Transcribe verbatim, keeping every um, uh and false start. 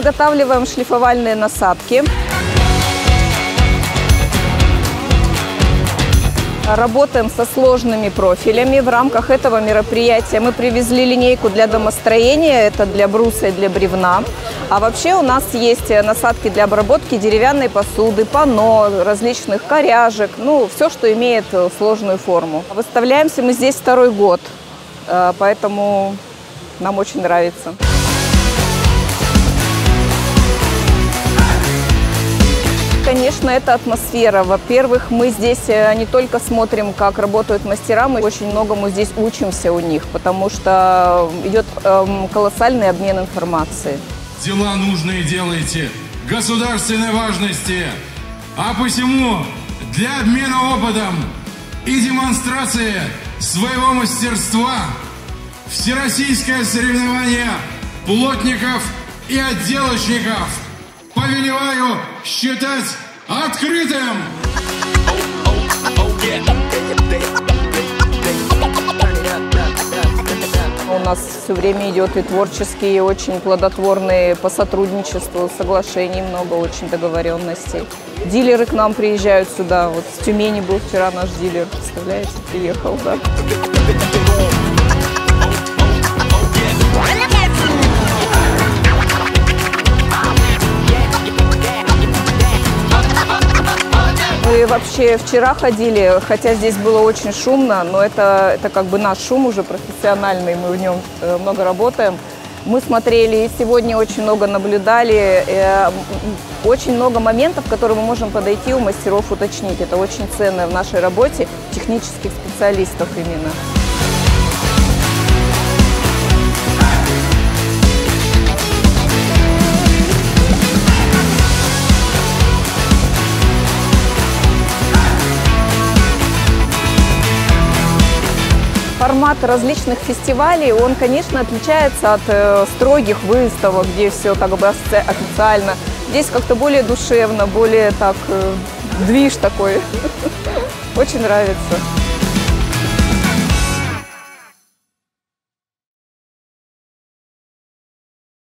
изготавливаем шлифовальные насадки. Работаем со сложными профилями. В рамках этого мероприятия мы привезли линейку для домостроения, это для бруса и для бревна. А вообще у нас есть насадки для обработки деревянной посуды, панно, различных коряжек, ну, все, что имеет сложную форму. Выставляемся мы здесь второй год, поэтому нам очень нравится. Конечно, это атмосфера. Во-первых, мы здесь не только смотрим, как работают мастера, мы очень многому здесь учимся у них, потому что идет эм, колоссальный обмен информацией. Дела нужные делаете, государственной важности, а посему для обмена опытом и демонстрации своего мастерства всероссийское соревнование плотников и отделочников повелеваю считать открытым! У нас все время идет и творческие, и очень плодотворные по сотрудничеству, соглашений много, очень договоренностей. Дилеры к нам приезжают сюда. Вот с Тюмени был вчера наш дилер, представляете, приехал, да. Мы вообще вчера ходили, хотя здесь было очень шумно, но это, это как бы наш шум уже профессиональный, мы в нем много работаем. Мы смотрели и сегодня очень много наблюдали, очень много моментов, к которым мы можем подойти у мастеров, уточнить. Это очень ценно в нашей работе технических специалистов именно. Формат различных фестивалей, он, конечно, отличается от э, строгих выставок, где все как бы официально. Здесь как-то более душевно, более так, э, движ такой. Очень нравится.